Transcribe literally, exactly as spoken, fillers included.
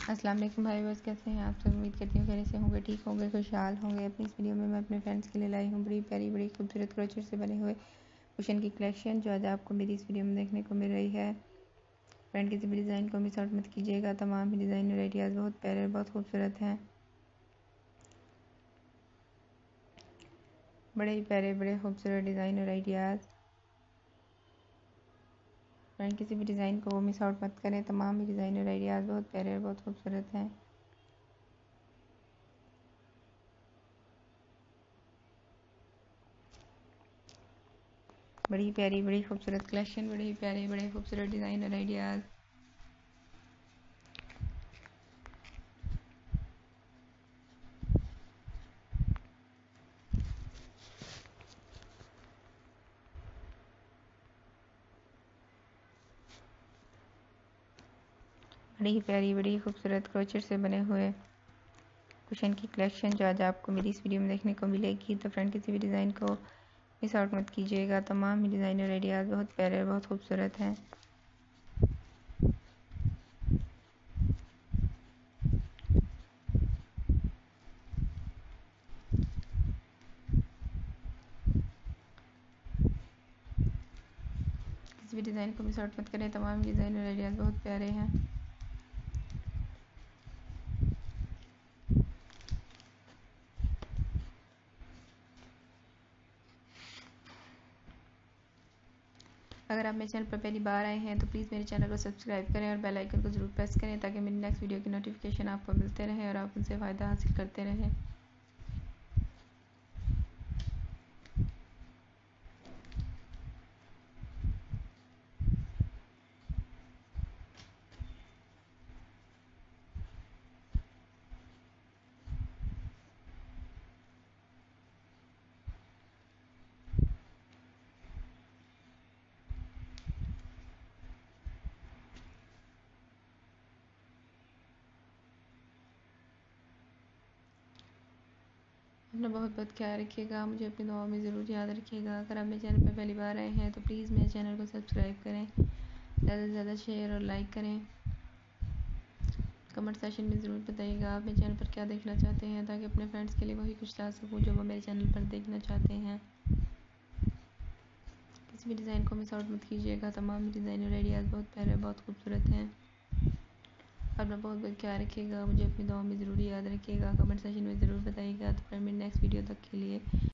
अस्सलाम वालेकुम भाई, बस कैसे हैं आप सब। उम्मीद करती हूँ खैरियत से होंगे, ठीक होंगे, खुशहाल होंगे। अपनी इस वीडियो में मैं अपने फ्रेंड्स के लिए लाई हूँ बड़ी प्यारी बड़ी खूबसूरत क्रोचेट से बने हुए कुशन की कलेक्शन, जो आज आपको मेरी इस वीडियो में देखने को मिल रही है। फ्रेंड किसी भी डिज़ाइन को मिस आउट मत कीजिएगा। तमाम ही डिज़ाइन और आइडियाज़ बहुत प्यारे और बहुत खूबसूरत हैं। बड़े ही प्यारे बड़े खूबसूरत डिज़ाइन और आइडियाज़। फ्रेंड किसी भी डिज़ाइन को मिस आउट मत करें। तमाम ही डिज़ाइन और आइडियाज़ बहुत प्यारे और बहुत खूबसूरत हैं। बड़ी प्यारी बड़ी खूबसूरत कलेक्शन, बड़े ही प्यारे बड़े खूबसूरत डिज़ाइन और आइडियाज़। बड़ी ही प्यारी बड़ी खूबसूरत क्रोचेट से बने हुए कुशन की कलेक्शन, जो आज आपको मेरी इस वीडियो में देखने को मिलेगी। तो फ्रेंड किसी भी डिज़ाइन को मिस आउट मत कीजिएगा। तमाम ही डिज़ाइन और आइडियाज़ बहुत प्यारे और बहुत खूबसूरत हैं। किसी भी डिज़ाइन को मिस आउट मत करें। तमाम डिज़ाइन और आइडियाज़ बहुत प्यारे हैं। अगर आप मेरे चैनल पर पहली बार आए हैं तो प्लीज़ मेरे चैनल को सब्सक्राइब करें और बेल आइकन को ज़रूर प्रेस करें, ताकि मेरी नेक्स्ट वीडियो की नोटिफिकेशन आपको मिलते रहें और आप उनसे फ़ायदा हासिल करते रहें। अपना बहुत बहुत ख्याल रखिएगा। मुझे अपनी दुआओं में ज़रूर याद रखिएगा। अगर आप मेरे चैनल पर पहली बार आए हैं तो प्लीज़ मेरे चैनल को सब्सक्राइब करें, ज़्यादा से ज़्यादा शेयर और लाइक करें। कमेंट सेशन में ज़रूर बताइएगा आप मेरे चैनल पर क्या देखना चाहते हैं, ताकि अपने फ्रेंड्स के लिए वही कुछ ला सकूँ जो वो मेरे चैनल पर देखना चाहते हैं। किसी भी डिज़ाइन को मिस आउट मत कीजिएगा। तमाम डिज़ाइन और आइडियाज़ बहुत प्यारे बहुत खूबसूरत हैं। अपना बहुत बहुत ख्याल रखिएगा। मुझे अपनी दुआओं में ज़रूर याद रखिएगा। कमेंट सेशन में ज़रूर बताइएगा। तो फिर मेरी नेक्स्ट वीडियो तक के लिए